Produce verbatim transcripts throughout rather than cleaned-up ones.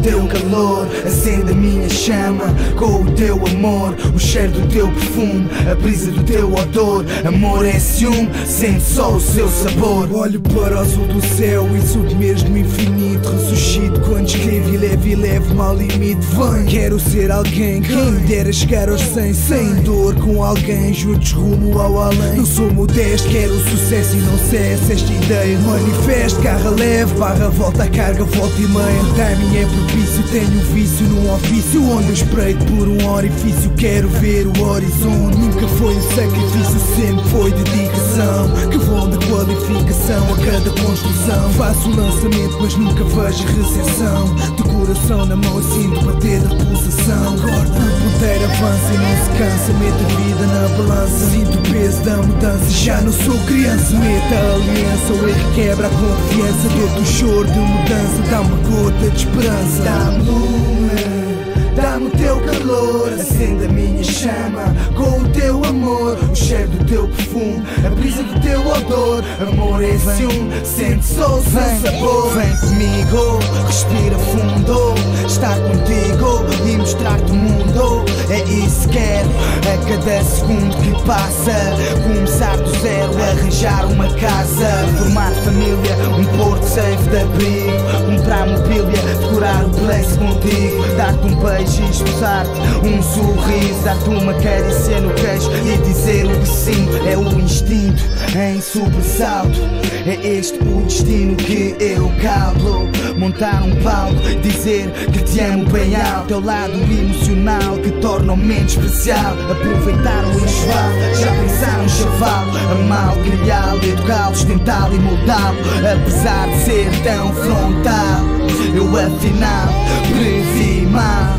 teu calor, acende a minha chama. Com o teu amor, o cheiro do teu perfume, a brisa do teu odor. Amor é ciúme, sente só o seu sabor. Olho para o azul do céu e subo mesmo no infinito. Ressuscito quando escrevo e levo e levo-me ao limite. Vem, quero ser alguém, quem me dera chegar aos cem. Sem dor com alguém, juntos rumo ao além. Não sou modesto, quero sucesso e não cesso esta ideia. Manifesto, carga leve, barra volta, a carga volta e meia. O timing é propício, tenho vício num ofício onde eu espreito por um orifício. Quero ver o horizonte, nunca foi um sacrifício, sempre foi dedicação. Que vão da qualificação a cada construção. Faço o lançamento mas nunca vejo recepção. De coração na mão sinto bater a pulsação. Corta, o ponteiro avança e não se cansa. Mete a vida na balança, sinto o peso da mudança. Já não sou criança, meta a aliança. O erro quebra a confiança. Dou-te o choro de mudança, dá uma gota de esperança. Dá-me lume, dá-me o teu calor, acende a minha chama. Com o teu amor, o cheiro do teu perfume, a brisa do teu odor. Amor é ciúme, sente só o seu sabor. Vem comigo, respira fundo, estar contigo e mostrar-te o mundo. É isso que quero, a cada segundo que passa. Começar do zero, arranjar uma casa, formar família, um porto safe de abrigo. Comprar mobília, decorar o place contigo. Dar-te um beijo e esboçar-te um sorriso. Dar-te uma carícia no queixo e dizer o que sinto. É o instinto em sobressalto, é este o destino que eu calculo. Montar um palco, dizer que te amo bem alto. Teu lado emocional que torna o momento especial. Aproveitar o enxoval, já pensaram chaval. Amá-lo, criá-lo, educá-lo, sustentá-lo e moldá-lo. Apesar de ser tão frontal, eu afinal previ mal.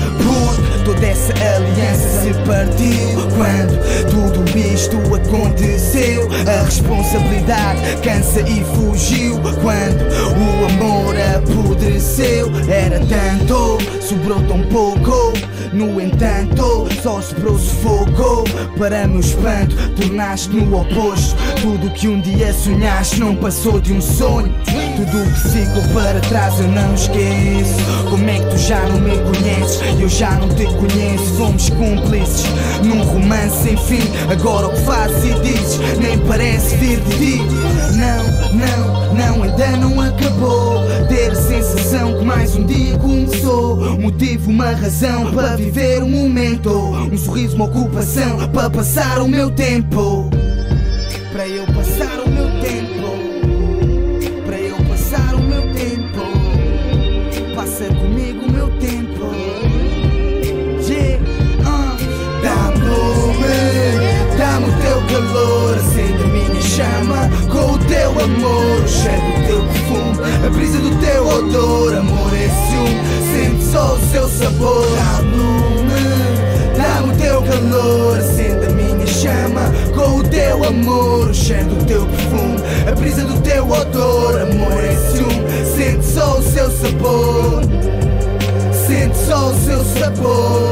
Por toda essa aliança se partiu quando tudo isto aconteceu. A responsabilidade cansa e fugiu quando o amor apodreceu. Era tanto, sobrou tão pouco. No entanto, só sobrou sufoco. Para meu espanto, tornaste no oposto. Tudo que um dia sonhaste não passou de um sonho. Tudo o que ficou para trás eu não esqueço. Como é que tu já não me conheces? Eu já não te conheço. Fomos cúmplices num romance sem fim. Agora o que fazes e dizes nem parece vir de ti. Não, não, não, ainda não acabou. Ter a sensação que mais um dia começou. Motivo, uma razão para viver o momento. Um sorriso, uma ocupação para passar o meu tempo. Para eu passar o meu tempo. Para eu passar o meu tempo. Passa comigo o meu tempo. Yeah, uh. Dá-me lume, dá-me o teu calor, acende a minha chama. Com o teu amor, o cheiro do teu perfume, a brisa do teu odor. Amor é ciúme, sente só o seu sabor. Dá-me lume, dá-me o teu calor, acende a minha chama. Com o teu amor, o cheiro do teu perfume, a brisa do teu odor. Amor é ciúme, sente só o seu sabor. Sente só o seu sabor.